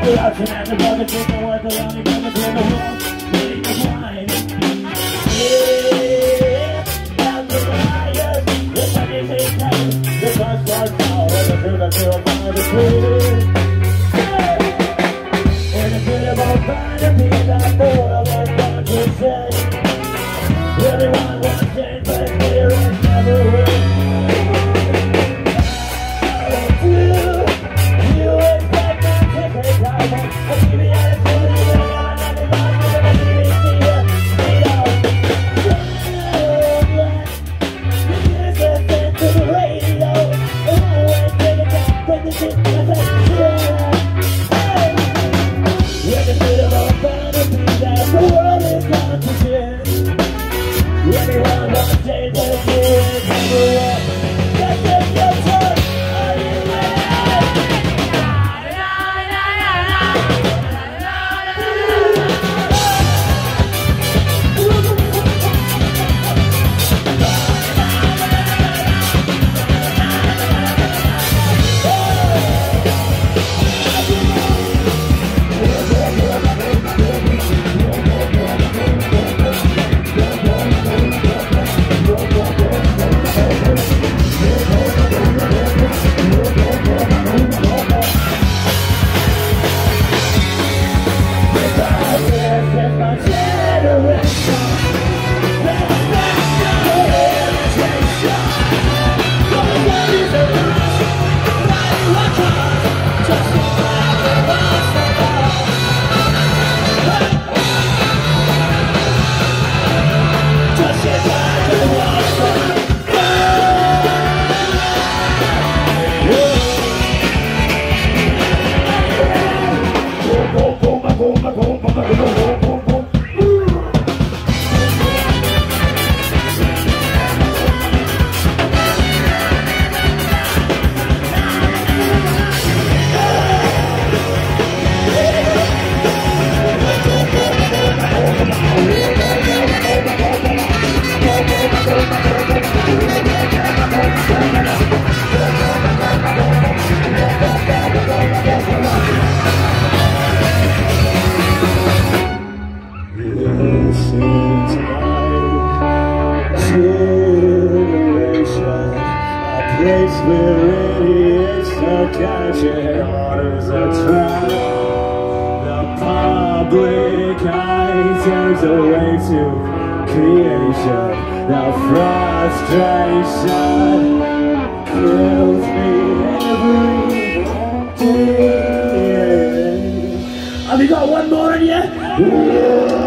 corruption and the bucket taking worth the only bucket in the world. Leading the blind. Yeah, and the riot. If anything comes, the bus starts out. And the truth I feel by the truth. And the good about trying to be that boy of what you say. Everyone wants change, but it's clear it's never will. Where idiots are catching orders of trap. The public eye turns away to creation. The frustration kills me every day. Have you got one more in you?